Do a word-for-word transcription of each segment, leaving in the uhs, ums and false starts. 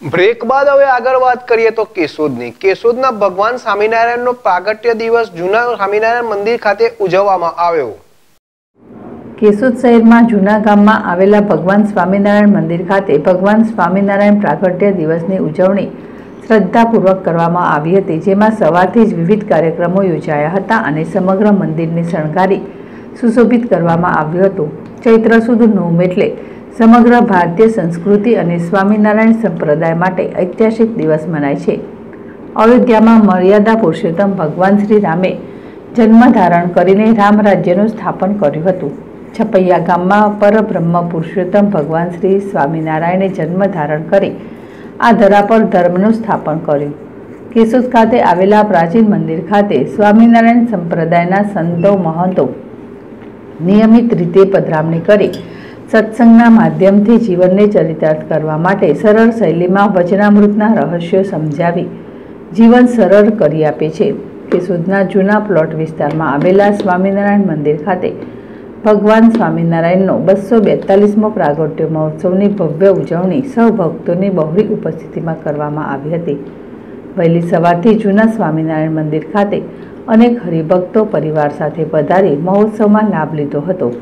Break બાદ હવે આગળ વાત કરીએ તો કેશોદની કેશોદના ભગવાન સ્વામિનારાયણનો પ્રાગટ્ય દિવસ જૂના સ્વામિનારાયણ મંદિર ખાતે ઉજવવામાં આવ્યો। કેશોદ શહેરમાં જૂના ગામમાં આવેલા ભગવાન સ્વામિનારાયણ મંદિર ખાતે ભગવાન સ્વામિનારાયણ પ્રાગટ્ય દિવસની ઉજવણી શ્રદ્ધાપૂર્વક કરવામાં આવી હતી, જેમાં સવારથી જ વિવિધ કાર્યક્રમો યોજાયા હતા અને સમગ્ર મંદિરને શણગારી સુશોભિત કરવામાં આવ્યું હતું। ચૈત્ર સુદ નોમ એટલે સમગ્ર ભારતીય સંસ્કૃતિ અને સ્વામિનારાયણ સંપ્રદાય માટે ઐતિહાસિક દિવસ મનાય છે। અયોધ્યામાં મર્યાદા પુરુષોત્તમ ભગવાન શ્રી રામે જન્મ ધારણ કરીને રામ રાજ્યનું સ્થાપન કર્યું હતું। છપૈયા ગામમાં પરબ્રહ્મ પુરુષોત્તમ ભગવાન શ્રી સ્વામિનારાયણે જન્મ ધારણ કરી આ ધરા પર ધર્મનું સ્થાપન કર્યું। કેશોદ ખાતે આવેલા પ્રાચીન મંદિર ખાતે સ્વામિનારાયણ સંપ્રદાયના સંતો મહંતો નિયમિત રીતે પધરામણી કરી સત્સંગના માધ્યમથી જીવનને ચરિતાર્થ કરવા માટે સરળ શૈલીમાં વચનામૃતના રહસ્યો સમજાવી જીવન સરળ કરી આપે છે। કેશોદના જૂના પ્લોટ વિસ્તારમાં આવેલા સ્વામિનારાયણ મંદિર ખાતે ભગવાન સ્વામિનારાયણનો બસો બેતાલીસમો પ્રાગટ્ય મહોત્સવની ભવ્ય ઉજવણી સૌ ભક્તોની બહોળી ઉપસ્થિતિમાં કરવામાં આવી હતી। વહેલી સવારથી જૂના સ્વામિનારાયણ મંદિર ખાતે અનેક હરિભક્તો પરિવાર સાથે પધારી મહોત્સવમાં લાભ લીધો હતો।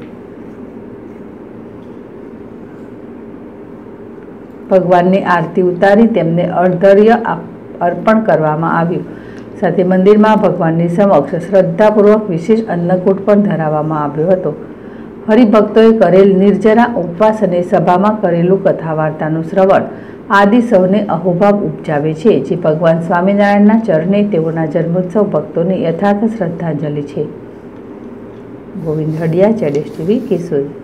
ભગવાનની આરતી ઉતારી તેમને અર્ધર્ય અર્પણ કરવામાં આવ્યું। સાથે મંદિરમાં ભગવાનની સમક્ષ શ્રદ્ધાપૂર્વક વિશેષ અન્નકૂટ પણ ધરાવવામાં આવ્યો હતો। હરિભક્તોએ કરેલ નિર્જરા ઉપવાસ અને સભામાં કરેલું કથા વાર્તાનું શ્રવણ આદિ સૌને અહોભાવ ઉપજાવે છે, જે ભગવાન સ્વામિનારાયણના ચરણે તેઓના જન્મોત્સવ ભક્તોની યથાર્થ શ્રદ્ધાંજલિ છે। ગોવિંદ હડિયા, જેડેશ ટીવી, કેશોદ।